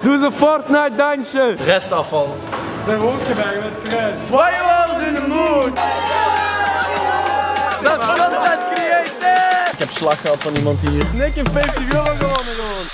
Doe eens een Fortnite dansje. Restafval. Daar hoort je bij met trash. Why you always in the mood? Dat is content creator! Ik heb slag gehad van iemand hier. Nick heeft 50 euro gewonnen gewoon.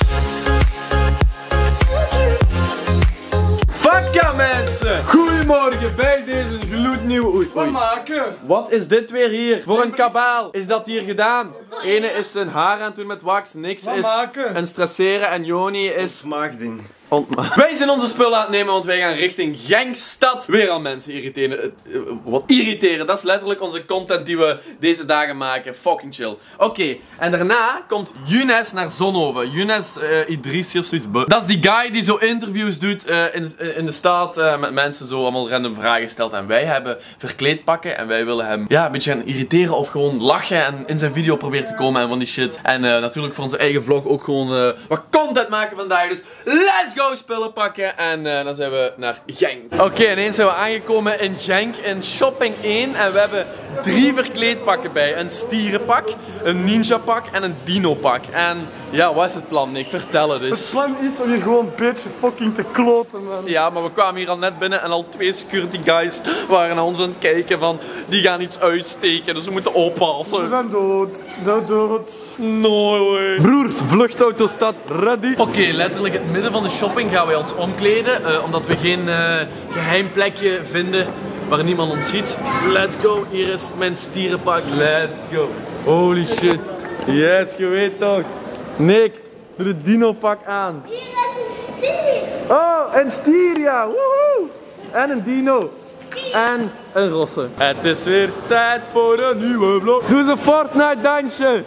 Fuck ja mensen! Goedemorgen bij deze gloednieuwe... Oei. Wat maken? Wat is dit weer hier? Voor een kabaal is dat hier gedaan. Ene is zijn haar aan het doen met wax, niks is een stresseren en Joni is... Maagding. Wij zijn onze spullen aan het nemen, want wij gaan richting Genkstad. Weer al mensen irriteren. Wat irriteren, dat is letterlijk onze content die we deze dagen maken. Fucking chill. Oké, en daarna komt Younes naar Zonhoven. Younes Idrissi of zoiets. Dat is die guy die zo interviews doet in de stad met mensen zo allemaal random vragen stelt. En wij hebben verkleedpakken en wij willen hem ja, een beetje gaan irriteren of gewoon lachen en in zijn video proberen te komen en van die shit. En natuurlijk voor onze eigen vlog ook gewoon wat content maken vandaag. Dus let's go spullen pakken en dan zijn we naar Genk. Oké, ineens zijn we aangekomen in Genk in Shopping 1 en we hebben 3 verkleedpakken bij. Een stierenpak, een ninja pak en een dino pak. En ja, wat is het plan, Nick? Vertel het eens. Het plan is om hier gewoon een beetje fucking te kloten, man. Ja, maar we kwamen hier al net binnen en al 2 security guys waren naar ons aan het kijken van die gaan iets uitsteken, dus we moeten oppassen. Ze zijn dood. Dood. No way. Broers, vluchtauto staat ready. Oké, letterlijk in het midden van de shopping gaan wij ons omkleden, omdat we geen geheim plekje vinden waar niemand ons ziet. Let's go, hier is mijn stierenpak. Let's go. Holy shit. Yes, je weet toch. Nick, doe de dino pak aan. Hier is een stier. Oh, een stier, ja. Woehoe. En een dino. En een rosse. Het is weer tijd voor een nieuwe vlog. Doe eens een Fortnite dansje.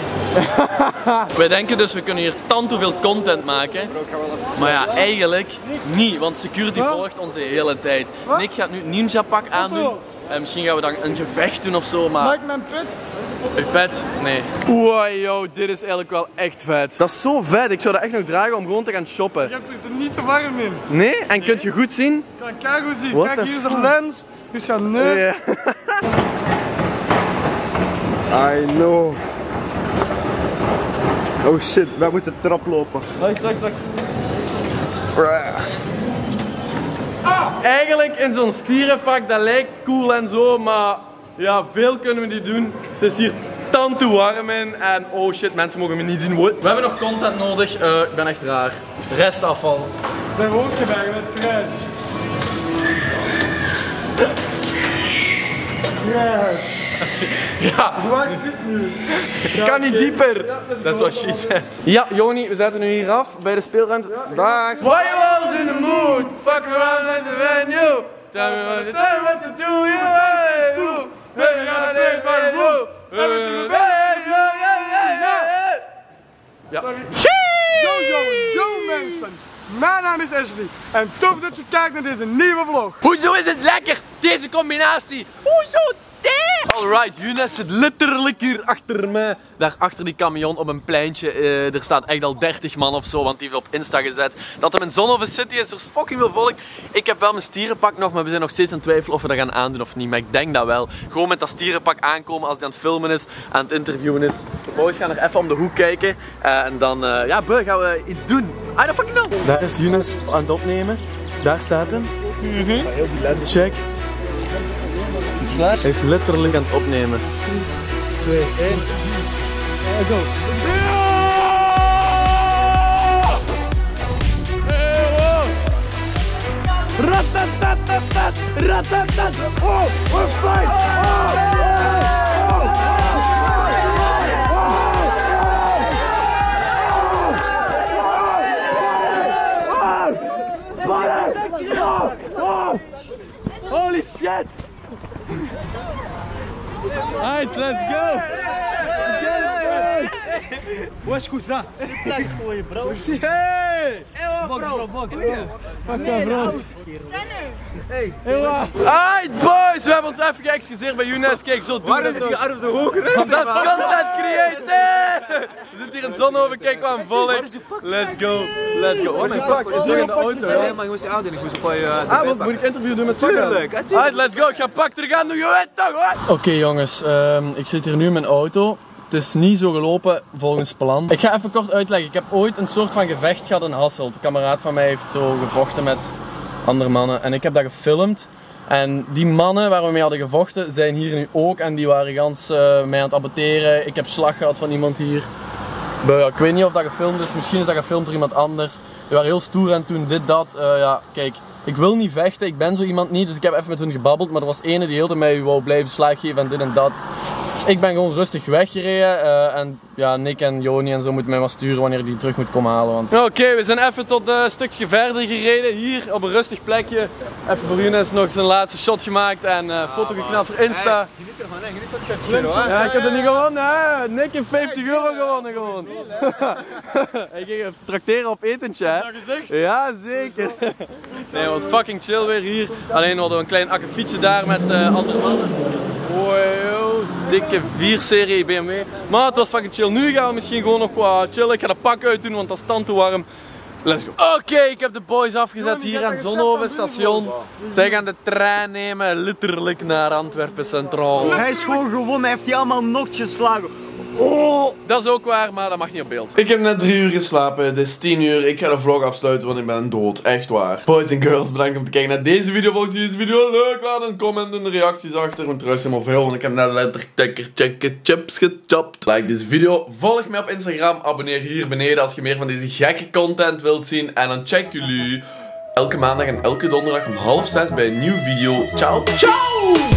Wij denken dus we kunnen hier tant veel content maken. Maar ja, eigenlijk niet, want security volgt ons de hele tijd. Nick gaat nu ninja pak aandoen. En misschien gaan we dan een gevecht doen of zo, maar... Maak mijn pet. Uw pet? Nee. Wow, yo, dit is eigenlijk wel echt vet. Dat is zo vet, ik zou dat echt nog dragen om gewoon te gaan shoppen. Je hebt het er niet te warm in. Nee? En kunt je goed zien? Ik kan keigoed zien. What Kijk, the hier is de fuck? lens. Hier is jouw neus. Ja. I know. Oh shit, wij moeten de trap lopen. Wacht. Eigenlijk in zo'n stierenpak, dat lijkt cool en zo, maar ja, veel kunnen we niet doen. Het is hier tant te warm in en oh shit, mensen mogen me niet zien. We hebben nog content nodig, ik ben echt raar. Restafval. Daar hoort je bij met trash. Trash. Ja, Waar zit nu? ik kan niet dieper. Dat is what she said. Ja, Joni, we zetten nu hier af bij de speelruimte. Dag. Why you always in the mood? Fuck around as a venue. Tell me what to do, you ja. Yo mensen. Mijn naam is Ashley en tof dat je kijkt naar deze nieuwe vlog. Hoezo is het lekker, deze combinatie? Hoezo dit? Alright, Younes zit letterlijk hier achter mij. Daar achter die camion op een pleintje. Er staat echt al 30 man of zo, want die heeft op Insta gezet dat er een Zonhoven City is. Er is fucking veel volk. Ik heb wel mijn stierenpak nog, maar we zijn nog steeds aan het twijfelen of we dat gaan aandoen of niet. Maar ik denk dat wel. Gewoon met dat stierenpak aankomen als hij aan het filmen is, aan het interviewen is. De boys gaan er even om de hoek kijken. En dan ja, gaan we iets doen. I don't fucking know. Daar is Younes aan het opnemen. Daar staat hem. Check. Hij is letterlijk aan het opnemen. 2, 1. Go. Ratatatat, ratatatat. Oh, we're fine. Holy shit! Alright, let's go! Wesh cousin! Flex voor je bro. Hey! Box bro. Fuck bro. Alright boys, we hebben ons even geëxcuseerd bij Younes. Kijk, zo doen we het. je arm zo hoog? Want dat is content creator! We zitten hier in Zonhoven, kijk wat een volk. Let's go, let's go. Oh, mijn pak is hier in de auto. Nee, maar je moest je auto in. Ik moest op je... Wat moet ik interview doen met pakken? Tuurlijk. Alright, let's go. Ik ga pak terug aan doen, je weet toch wat? Oké jongens, ik zit hier nu in mijn auto. Het is niet zo gelopen volgens plan. Ik ga even kort uitleggen. Ik heb ooit een soort van gevecht gehad in Hasselt. Een kameraad van mij heeft zo gevochten met andere mannen. En ik heb dat gefilmd. En die mannen waar we mee hadden gevochten zijn hier nu ook. En die waren gans mij aan het abatteren. Ik heb slag gehad van iemand hier. Ik weet niet of dat gefilmd is. Misschien is dat gefilmd door iemand anders. Die waren heel stoer en toen dit, dat. Ja, kijk. Ik wil niet vechten, ik ben zo iemand niet, dus ik heb even met hun gebabbeld, maar er was ene die heel de mij wou blijven slag geven en dit en dat. Dus ik ben gewoon rustig weggereden en ja, Nick en Joni en zo moeten mij maar sturen wanneer die terug moet komen halen. Want... Oké, we zijn even tot een stukje verder gereden, hier op een rustig plekje. Even voor Younes nog zijn laatste shot gemaakt en foto geknapt voor Insta. Geniet ervan, hè. Geniet van het hoor. Ja, ik heb het niet gewonnen, hè. Nick heeft 50 euro gewonnen gewoon. Hij ging trakteren op etentje, hè. Ja, zeker. Nee, het was fucking chill weer hier. Alleen hadden we een klein akkefietje daar met andere mannen. Wow, dikke 4-serie BMW. Maar het was fucking chill. Nu gaan we misschien gewoon nog wat chillen. Ik ga de pak uitdoen, want dat is dan te warm. Let's go. Oké, ik heb de boys afgezet hier aan Zonhoven station. Zij gaan de trein nemen, letterlijk naar Antwerpen Centraal. Hij is gewoon gewonnen, hij heeft die allemaal nokt geslagen. Oh, dat is ook waar, maar dat mag niet op beeld. Ik heb net 3 uur geslapen, het is 10 uur. Ik ga de vlog afsluiten, want ik ben dood. Echt waar. Boys en girls, bedankt om te kijken naar deze video. Vond je deze video leuk? Laat een comment en de reacties achter. Want trouwens helemaal veel, want ik heb net letterlijk chips gechopt. Like deze video. Volg mij op Instagram. Abonneer hier beneden als je meer van deze gekke content wilt zien. En dan check jullie elke maandag en elke donderdag om 5:30 bij een nieuwe video. Ciao, ciao!